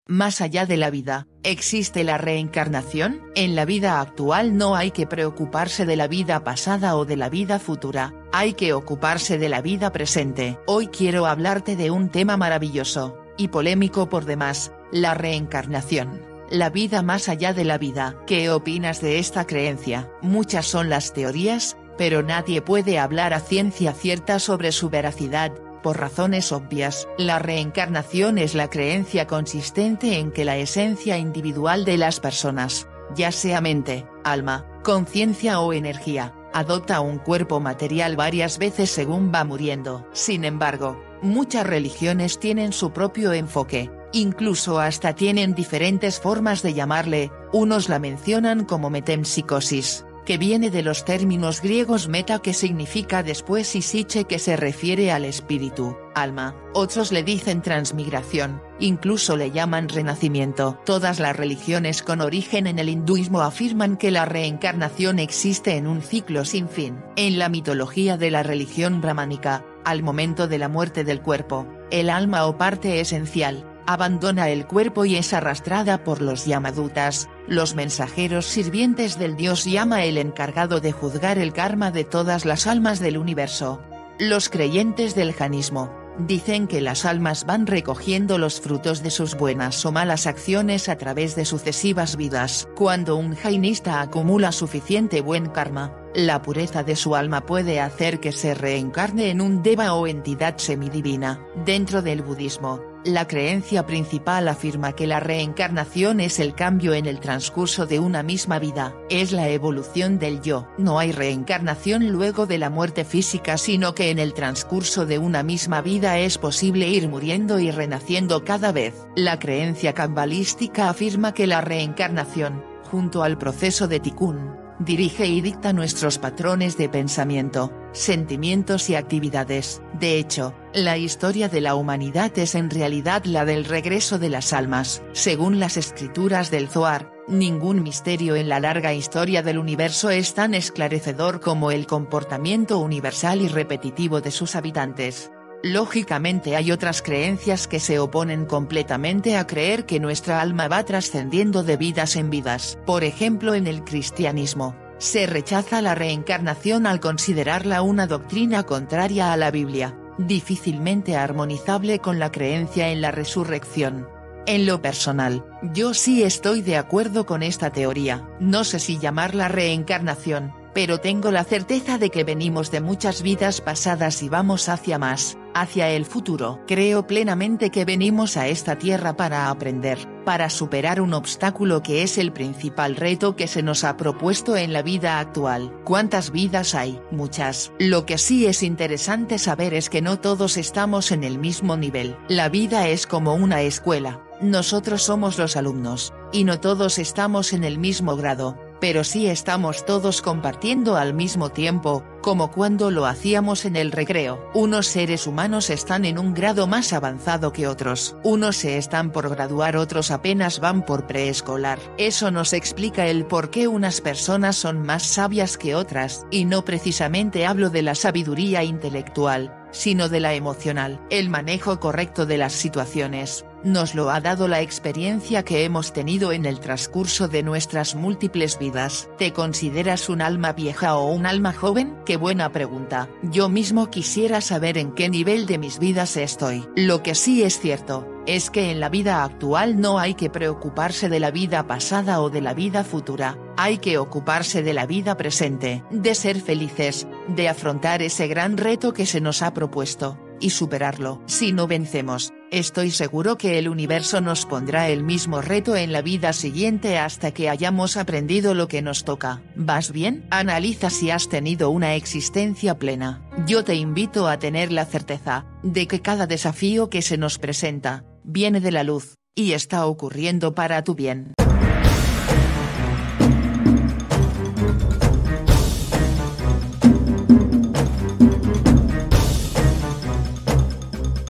Más allá de la vida, ¿existe la reencarnación? En la vida actual no hay que preocuparse de la vida pasada o de la vida futura, hay que ocuparse de la vida presente. Hoy quiero hablarte de un tema maravilloso, y polémico por demás, la reencarnación. La vida más allá de la vida. ¿Qué opinas de esta creencia? Muchas son las teorías, pero nadie puede hablar a ciencia cierta sobre su veracidad. Por razones obvias, la reencarnación es la creencia consistente en que la esencia individual de las personas, ya sea mente, alma, conciencia o energía, adopta un cuerpo material varias veces según va muriendo. Sin embargo, muchas religiones tienen su propio enfoque, incluso hasta tienen diferentes formas de llamarle. Unos la mencionan como metempsicosis, que viene de los términos griegos meta, que significa después, y psiche, que se refiere al espíritu, alma. Otros le dicen transmigración, incluso le llaman renacimiento. Todas las religiones con origen en el hinduismo afirman que la reencarnación existe en un ciclo sin fin. En la mitología de la religión brahmánica, al momento de la muerte del cuerpo, el alma o parte esencial abandona el cuerpo y es arrastrada por los Yamadutas, los mensajeros sirvientes del dios Yama, el encargado de juzgar el karma de todas las almas del universo. Los creyentes del jainismo dicen que las almas van recogiendo los frutos de sus buenas o malas acciones a través de sucesivas vidas. Cuando un jainista acumula suficiente buen karma, la pureza de su alma puede hacer que se reencarne en un deva o entidad semidivina. Dentro del budismo, la creencia principal afirma que la reencarnación es el cambio en el transcurso de una misma vida, es la evolución del yo. No hay reencarnación luego de la muerte física, sino que en el transcurso de una misma vida es posible ir muriendo y renaciendo cada vez. La creencia cabalística afirma que la reencarnación, junto al proceso de Tikkun, dirige y dicta nuestros patrones de pensamiento, sentimientos y actividades. De hecho, la historia de la humanidad es en realidad la del regreso de las almas. Según las escrituras del Zohar, ningún misterio en la larga historia del universo es tan esclarecedor como el comportamiento universal y repetitivo de sus habitantes. Lógicamente hay otras creencias que se oponen completamente a creer que nuestra alma va trascendiendo de vidas en vidas. Por ejemplo, en el cristianismo, se rechaza la reencarnación al considerarla una doctrina contraria a la Biblia, difícilmente armonizable con la creencia en la resurrección. En lo personal, yo sí estoy de acuerdo con esta teoría. No sé si llamarla reencarnación, pero tengo la certeza de que venimos de muchas vidas pasadas y vamos hacia más, hacia el futuro. Creo plenamente que venimos a esta tierra para aprender, para superar un obstáculo que es el principal reto que se nos ha propuesto en la vida actual. ¿Cuántas vidas hay? Muchas. Lo que sí es interesante saber es que no todos estamos en el mismo nivel. La vida es como una escuela, nosotros somos los alumnos, y no todos estamos en el mismo grado, pero sí estamos todos compartiendo al mismo tiempo, como cuando lo hacíamos en el recreo. Unos seres humanos están en un grado más avanzado que otros, unos se están por graduar, otros apenas van por preescolar. Eso nos explica el por qué unas personas son más sabias que otras, y no precisamente hablo de la sabiduría intelectual, sino de la emocional. El manejo correcto de las situaciones, nos lo ha dado la experiencia que hemos tenido en el transcurso de nuestras múltiples vidas. ¿Te consideras un alma vieja o un alma joven? Qué buena pregunta. Yo mismo quisiera saber en qué nivel de mis vidas estoy. Lo que sí es cierto, es que en la vida actual no hay que preocuparse de la vida pasada o de la vida futura, hay que ocuparse de la vida presente, de ser felices, de afrontar ese gran reto que se nos ha propuesto, y superarlo. Si no vencemos, estoy seguro que el universo nos pondrá el mismo reto en la vida siguiente hasta que hayamos aprendido lo que nos toca. ¿Vas bien? Analiza si has tenido una existencia plena. Yo te invito a tener la certeza de que cada desafío que se nos presenta viene de la luz, y está ocurriendo para tu bien.